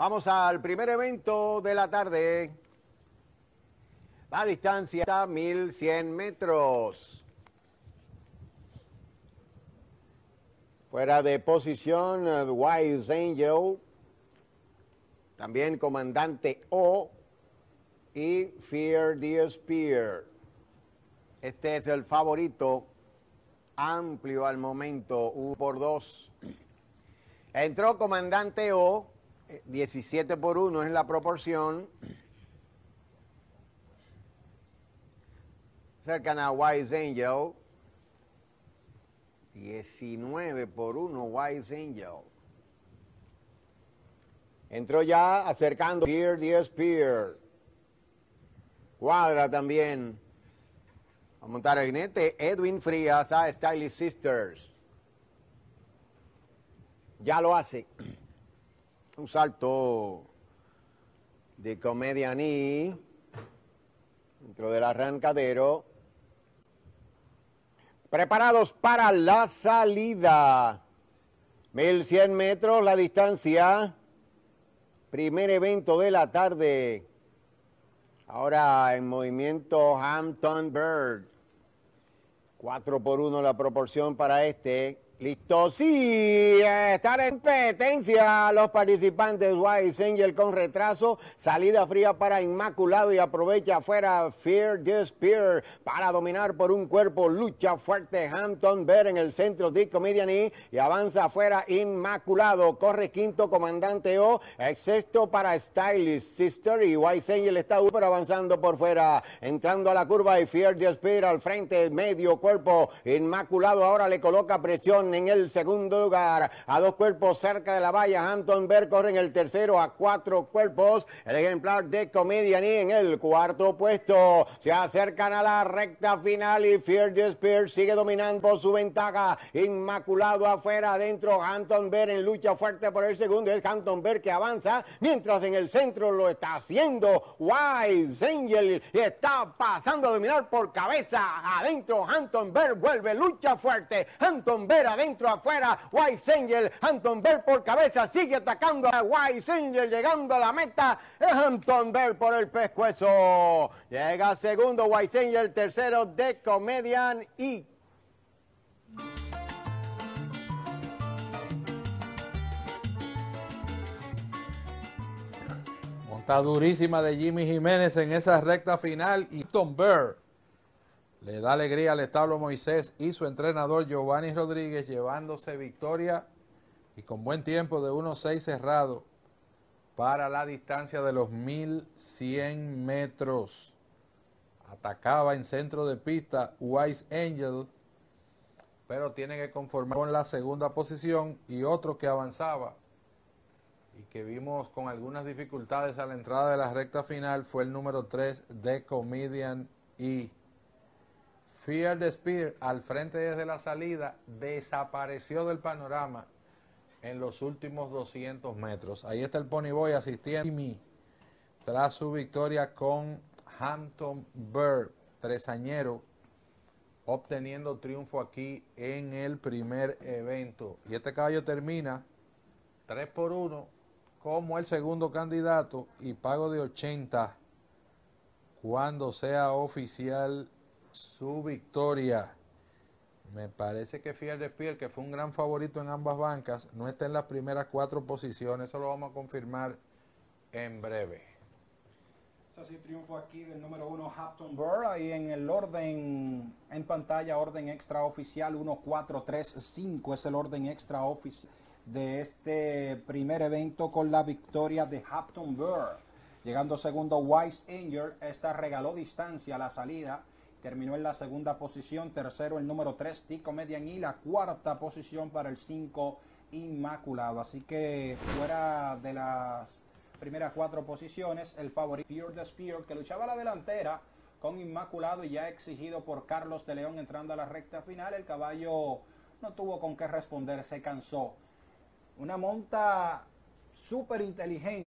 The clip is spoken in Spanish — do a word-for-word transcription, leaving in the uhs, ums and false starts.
Vamos al primer evento de la tarde. La distancia está mil cien metros. Fuera de posición, uh, Wise Angel. También Comandante O y Fear the Spear. Este es el favorito, amplio al momento, uno por dos. Entró Comandante O, diecisiete por uno es la proporción. Cercan a Wise Angel, diecinueve por uno Wise Angel. Entró ya acercando Fear the Spear. Cuadra también. A montar el jinete Edwin Frías a Stylish Sisters. Ya lo hace. Un salto de Comedian E dentro del arrancadero. Preparados para la salida. mil cien metros la distancia. Primer evento de la tarde. Ahora en movimiento Hampton Bird. cuatro por uno la proporción para este. Listo, sí, están en competencia los participantes. Wise Angel con retraso, salida fría para Inmaculado y aprovecha afuera Fear the Spear para dominar por un cuerpo. Lucha fuerte Hampton Bird en el centro de Comedian E y avanza afuera Inmaculado. Corre quinto Comandante O, sexto para Stylish Sister y Wise Angel está pero avanzando por fuera, entrando a la curva y Fear the Spear al frente, medio cuerpo. Inmaculado ahora le coloca presión en el segundo lugar, a dos cuerpos cerca de la valla. Hampton Bird corre en el tercero a cuatro cuerpos. El ejemplar de Comedian E en el cuarto puesto. Se acercan a la recta final y Fear the Spear sigue dominando por su ventaja. Inmaculado afuera, adentro Hampton Bird en lucha fuerte por el segundo. Es Hampton Bird que avanza, mientras en el centro lo está haciendo Wise Angel y está pasando a dominar por cabeza. Adentro Hampton Bird vuelve, lucha fuerte. Hampton Bird adentro, afuera, Wise Angel, Hampton Bird por cabeza, sigue atacando a Wise Angel, llegando a la meta, es Hampton Bird por el pescuezo. Llega segundo Wise Angel, tercero de Comedian E. Monta durísima de Jimmy Jiménez en esa recta final y Hampton Bird le da alegría al establo Moisés y su entrenador Giovanni Rodríguez, llevándose victoria y con buen tiempo de uno seis cerrado para la distancia de los mil cien metros. Atacaba en centro de pista Wise Angel, pero tiene que conformar con la segunda posición, y otro que avanzaba y que vimos con algunas dificultades a la entrada de la recta final fue el número tres de Comedian E. Fear the Spear al frente desde la salida desapareció del panorama en los últimos doscientos metros. Ahí está el Pony Boy asistiendo tras su victoria con Hampton Bird, tresañero, obteniendo triunfo aquí en el primer evento. Y este caballo termina tres por uno como el segundo candidato y pago de ochenta cuando sea oficial su victoria. Me parece que Fear the Spear, que fue un gran favorito en ambas bancas, no está en las primeras cuatro posiciones. Eso lo vamos a confirmar en breve. Eso sí, triunfo aquí del número uno Hampton Bird. Ahí en el orden en pantalla, orden extraoficial uno cuatro tres cinco es el orden extraoficial de este primer evento, con la victoria de Hampton Bird. Llegando segundo Wise Angel, esta regaló distancia a la salida, terminó en la segunda posición. Tercero el número tres, T Comedian, y la cuarta posición para el cinco, Inmaculado. Así que fuera de las primeras cuatro posiciones, el favorito Fear the Spear, que luchaba a la delantera con Inmaculado y ya exigido por Carlos de León entrando a la recta final. El caballo no tuvo con qué responder, se cansó. Una monta súper inteligente.